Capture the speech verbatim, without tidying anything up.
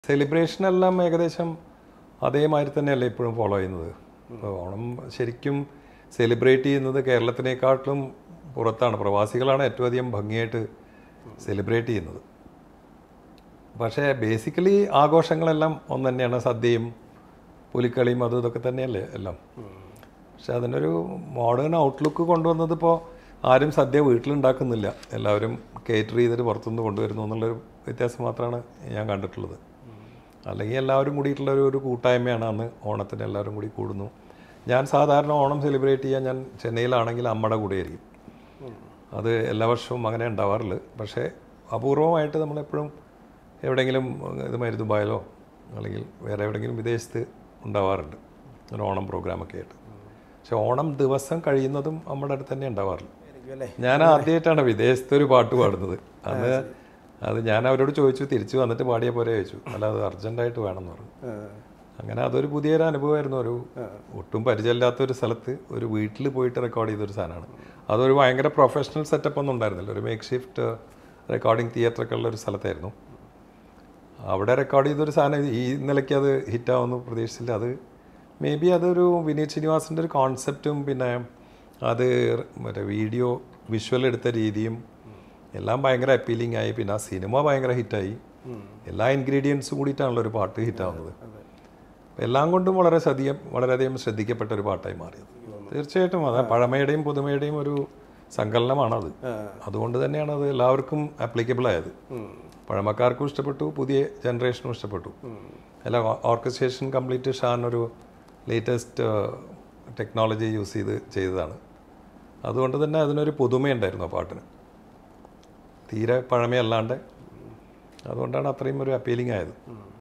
Celebration എല്ലാം ഏകദേശം അതേമാതിരി തന്നെയല്ലേ ഇപ്പോഴും ഫോളോ ചെയ്യുന്നത്. ഓണം ശരിക്കും സെലിബ്രേറ്റ് ചെയ്യുന്നത് കേരളത്തിനേക്കാട്ടിലും പുറത്താണ്. പ്രവാസികളാണ് ഏറ്റവും അധികം ഭംഗിയായിട്ട് സെലിബ്രേറ്റ് ചെയ്യുന്നത്. പക്ഷേ ബേസിക്കലി ആഘോഷങ്ങളെല്ലാം ഒന്ന് തന്നെയാണ്. സദ്യയും പുലിക്കളിയും അതും ഇതൊക്കെ തന്നെയല്ലേ എല്ലാം. പക്ഷെ അതിനൊരു മോഡേൺ ഔട്ട്ലുക്ക് കൊണ്ടുവന്നത് ഇപ്പോൾ ആരും സദ്യ വീട്ടിലുണ്ടാക്കുന്നില്ല, എല്ലാവരും കേറ്റർ ചെയ്തിട്ട് പുറത്തുനിന്ന് കൊണ്ടുവരുന്നു എന്നുള്ളൊരു വ്യത്യാസം മാത്രമാണ് ഞാൻ കണ്ടിട്ടുള്ളത്. അല്ലെങ്കിൽ എല്ലാവരും കൂടിയിട്ടുള്ളൊരു ഒരു കൂട്ടായ്മയാണ് അന്ന് ഓണത്തിന് എല്ലാവരും കൂടി കൂടുന്നു. ഞാൻ സാധാരണ ഓണം സെലിബ്രേറ്റ് ചെയ്യാൻ ഞാൻ ചെന്നൈയിലാണെങ്കിൽ അമ്മയുടെ കൂടെ ആയിരിക്കും. അത് എല്ലാ വർഷവും അങ്ങനെ ഉണ്ടാവാറില്ല. പക്ഷേ അപൂർവമായിട്ട് നമ്മളെപ്പോഴും എവിടെയെങ്കിലും ഇതുമാതിരി ദുബായിലോ അല്ലെങ്കിൽ വേറെ എവിടെയെങ്കിലും വിദേശത്ത് ഉണ്ടാവാറുണ്ട് ഒരു ഓണം പ്രോഗ്രാമൊക്കെ ആയിട്ട്. പക്ഷെ ഓണം ദിവസം കഴിയുന്നതും നമ്മുടെ അടുത്ത് തന്നെ ഉണ്ടാവാറില്ല. ഞാൻ ആദ്യമായിട്ടാണ് വിദേശത്ത് ഒരു പാട്ട് പാടുന്നത്. അന്ന് അത് ഞാൻ അവരോട് ചോദിച്ചു, തിരിച്ചു വന്നിട്ട് പാടിയ പോലെ ചോദിച്ചു, അല്ല അത് അർജൻറ്റായിട്ട് വേണമെന്ന് പറഞ്ഞു. അങ്ങനെ അതൊരു പുതിയൊരു അനുഭവമായിരുന്നു. ഒരു ഒട്ടും പരിചയമില്ലാത്തൊരു സ്ഥലത്ത് ഒരു വീട്ടിൽ പോയിട്ട് റെക്കോർഡ് ചെയ്തൊരു സാധനമാണ്. അതൊരു ഭയങ്കര പ്രൊഫഷണൽ സെറ്റപ്പ് ഒന്നും ഉണ്ടായിരുന്നില്ല. ഒരു മേക്ക് ഷിഫ്റ്റ് റെക്കോർഡിങ് തിയേറ്ററൊക്കെ ഉള്ള ഒരു സ്ഥലത്തായിരുന്നു. അവിടെ റെക്കോർഡ് ചെയ്തൊരു സാധനം ഈ നിലയ്ക്ക് അത് ഹിറ്റാവുമെന്ന് പ്രതീക്ഷിച്ചില്ല. അത് മേ ബി അതൊരു വിനീത് ശ്രീനിവാസിൻ്റെ ഒരു കോൺസെപ്റ്റും പിന്നെ അത് മറ്റേ വീഡിയോ വിഷ്വൽ എടുത്ത രീതിയും എല്ലാം ഭയങ്കര അപ്പീലിംഗ് ആയി. പിന്നെ ആ സിനിമ ഭയങ്കര ഹിറ്റായി. എല്ലാ ഇൻഗ്രീഡിയൻസും കൂടിയിട്ടാണല്ലോ ഒരു പാട്ട് ഹിറ്റാവുന്നത്. എല്ലാം കൊണ്ടും വളരെ ശ്രദ്ധിക്ക വളരെയധികം ശ്രദ്ധിക്കപ്പെട്ട ഒരു പാട്ടായി മാറിയത്. തീർച്ചയായിട്ടും അത് പഴമയുടെയും പുതുമയുടെയും ഒരു സങ്കലനമാണത്. അതുകൊണ്ട് തന്നെയാണ് അത് എല്ലാവർക്കും ആപ്ലിക്കബിൾ ആയത്. പഴമക്കാർക്കും ഇഷ്ടപ്പെട്ടു, പുതിയ ജനറേഷനും ഇഷ്ടപ്പെട്ടു. അല്ല, ഓർക്കസ്ട്രേഷൻ കംപ്ലീറ്റ് ഷാൻ ഒരു ലേറ്റസ്റ്റ് ടെക്നോളജി യൂസ് ചെയ്ത് ചെയ്തതാണ്. അതുകൊണ്ട് തന്നെ അതിനൊരു പുതുമയുണ്ടായിരുന്നു ആ പാട്ടിന്, തീരെ പഴമയല്ലാണ്ട്. അതുകൊണ്ടാണ് അത്രയും ഒരു അപ്പീലിംഗ് ആയത്.